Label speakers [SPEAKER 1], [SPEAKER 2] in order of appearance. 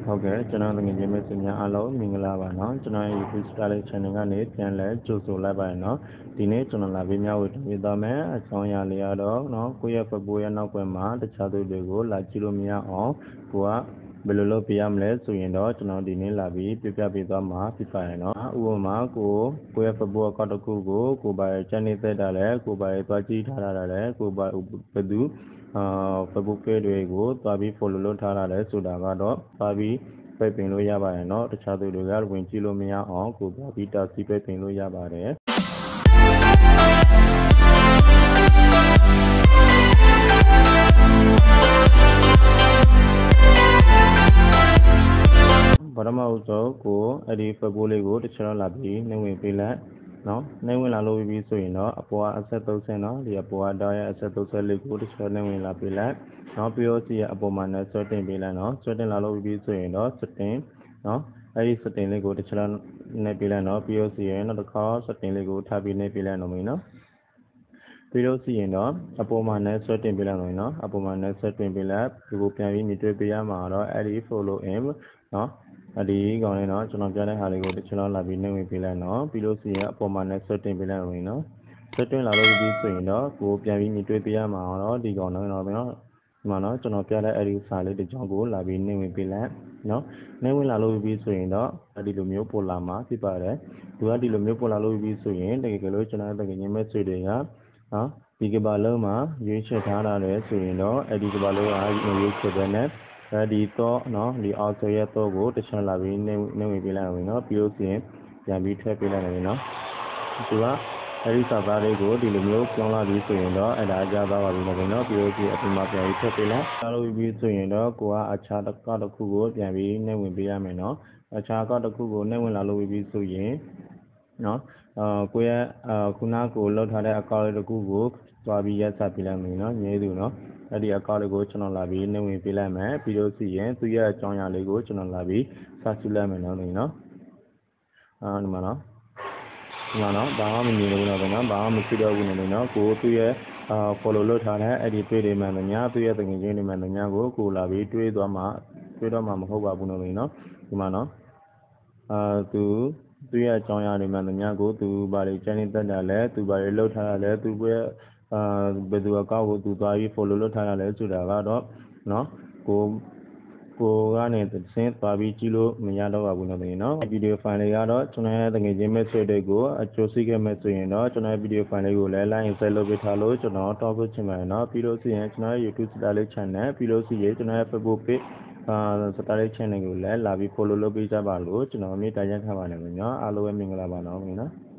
[SPEAKER 1] ဟုတ်ကဲ့ကျွန်တော်တကယ်ချင်းပဲစညာအားလုံးမင်္ဂလာပါနော်ကျွန်တော်ရဲ့ YouTube channel ကနေပြန်လဲကြိုဆိုလိုက်ပါရနော်ဒီနေ့ကျွန်တော်လာပြီးများဝေတင်ပြသွားမယ်အဆောင်အရာလေးရတော့နော်ကိုယ့်ရဲ့ဖပိုးရဲ့နောက်ွယ်မှာတခြားသူတွေကိုလာကြည့်လို့မရအောင်ကိုကဘယ်လိုလုပ်ပြရမလဲဆိုရင်တော့ကျွန်တော်ဒီနေ့လာပြီးပြပေးသွားမှာဖြစ်ပါရဲ့နော်ဥပမာကိုယ့်ရဲ့ဖပိုးအကောင့်တစ်ခုကိုပါရဲ့ channel သက်တာလဲကိုပါရဲ့သွားကြည့်ထားတာလဲကိုပါဘယ်သူFacebook page တွေကိုသွားပြီး follow လုပ်ထားတာလဲဆိုတာကတော့သွားပြီးပိတ်ပင်လို့ရပါတယ်เนาะတခြားသူတွေကဝင်ကြည့်လို့မရအောင်ကိုသွားပြီးတာစီပိတ်ပင်လို့ရပါတယ်ပထမဆုံးကိုအဲ့ဒီ Facebook လေးကိုတစ်ချက်တော့လာပြီးနှိမ့်ဝင်ပေးလိုက်နော်နှိမ့်ဝင်လာလို့ပြီးဆိုရင်တော့အပေါ်ကအဆက်30နော်ဒီအပေါ်ကတောက်ရဲ့အဆက်30လေးကိုတစ်ချက်နှိမ့်ဝင်လာပေးလိုက်နော်ပြီးတော့စီအပေါ်မှာနဲ့ဆွဲတင်ပေးလိုက်နော်ဆွဲတင်လာလို့ပြီးဆိုရင်တော့စတင်နော်အဲ့ဒီစတင်လေးကိုတစ်ချက်နှိပ်ပေးလိုက်နော်ပြီးတော့စီရင်နောက်တစ်ခါစတင်လေးကိုထားပြီးနှိပ်ပေးလိုက်နော်မင်းနော်ပြီးတော့စီရင်တော့အပေါ်မှာနဲ့ဆွဲတင်ပေးလိုက်နော်အပေါ်မှာနဲ့ဆွဲတင်ပေးလိုက်ဒီကိုပြန်ပြီးမြည်တွေ့ပေးရမှာတော့အဲ့ဒီ follow in နော်ဒီကောင်လေးနော်ကျွန်တော်ပြတဲ့ဟာလေးကိုတစ်ချက်လောက်လာပြီးနှိပ်ဝင်ပေးလိုက်နော်ပြီးလို့စီရင်အပေါ်မှာနဲ့ဆွဲတင်ပေးလိုက်လို့နော်ဆွဲတင်လာလို့ပြီးဆိုရင်တော့ကိုပြန်ပြီးမြည်တွေ့ပေးရမှာတော့ဒီကောင်တော့နော်ဒီမှာနော်ကျွန်တော်ပြတဲ့အဲ့ဒီစာလေးတစ်ကြောင်းကိုလာပြီးနှိပ်ဝင်ပေးလိုက်နော်နှိပ်ဝင်လာလို့ပြီးဆိုရင်တော့ဒီလိုမျိုးပေါ်လာမှာဖြစ်ပါတယ်သူကဒီလိုမျိုးပေါ်လာလို့ပြီးဆိုရင်တကယ်လို့ကျွန်တော်တကယ်ချင်းမဲ့ဆွေတွေကနော်ဒီကဘာလုံးမှာရွေးချယ်ထားတာလဲဆိုရင်တော့အဲ့ဒီကဘာလုံးကရွေးချယ်ပဲနဲ့ဒီတော့နော်ဒီအောက်ဆိုရဲ့တော့ကိုတစ်ချက်လာပြီးနှိပ်ဝင်ပေးလိုက်အောင်နော်ပြီးလို့ဆိုရင်ပြန်ပြီးထည့်ပေးလိုက်မယ်နော်သူကအဲ့ဒီစာသားလေးကိုဒီလိုမျိုးပြောင်းလာပြီးဆိုရင်တော့အဲ့ဒါအကြသွားပါပြီနော်ပြီးလို့ဒီအပြင်မှာပြန်ပြီးထည့်ပေးလိုက်အားလို့ပြီးဆိုရင်တော့ကိုကအခြားတစ်ခုကိုပြန်ပြီးနှိပ်ဝင်ပေးရမယ်နော်အခြားတစ်ခုကိုနှိပ်ဝင်လာလို့ပြီးဆိုရင်နော်ကိုရဲ့ခုနကိုလောက်ထားတဲ့အကောင့်လေးတစ်ခုကိုသွားပြီးရက်ဆက်ပေးလိုက်မယ်နော်ညဲသူနော်အဲ့ဒီအကောင့်လေးကိုကျွန်တော်လာပြီးနှိပ်ဝင်ပေးလိုက်မယ်ပြီးလို့ဆိုရင်သူရဲ့အကြောင်းအရာလေးကိုကျွန်တော်လာပြီးစကြည့်လိုက်မယ်နော်နော်ဒီမှာနော်ဘာမှမမြင်လို့တော့နော်ဘာမှမရှိတော့ဘူးနော်ကိုသူ့ရဲ့follow လုပ်ထားတဲ့အဲ့ဒီတွေ့တွေမှန်တယ်ညာသူ့ရဲ့တကယ်ချင်းတွေမှန်တယ်ညာကိုလာပြီးတွေ့တော့မှမဟုတ်ပါဘူးနော်ဒီမှာနော်သူ့ရဲ့အကြောင်းအရာတွေမှန်တယ်ညာကိုသူဘာတွေ channel တက်တာလဲသူဘာတွေလုပ်ထားတာလဲသူရဲ့ဘယ်သူအကောင့်ကိုသူသွားပြီး follow လုပ်ထားတာလဲဆိုတာကတော့နော်ကိုကနေသင်သွားပြီးကြည့်လို့မရတော့ပါဘူးနော်ဗီဒီယိုဖိုင်လေးကတော့ကျွန်တော်ရဲ့တကယ်ချင်းမဲ့ဆွဲတွေကိုအကျိုးစီးခဲ့မဲ့ဆိုရင်တော့ကျွန်တော်ရဲ့ဗီဒီယိုဖိုင်လေးကိုလည်း like and share လုပ်ပေးထားလို့ကျွန်တော်တောက်ဖို့ချင်ပါတယ်နော်ပြီးလို့ဆိုရင်ကျွန်တော်ရဲ့ YouTube channel ပြီးလို့ဆိုရင်ကျွန်တော်ရဲ့ Facebook page channel ကိုလည်းလာပြီး follow လုပ်ပေးကြပါလို့ကျွန်တော်မေတ္တာရပ်ခံပါတယ်နော်အားလုံးပဲမင်္ဂလာပါနော်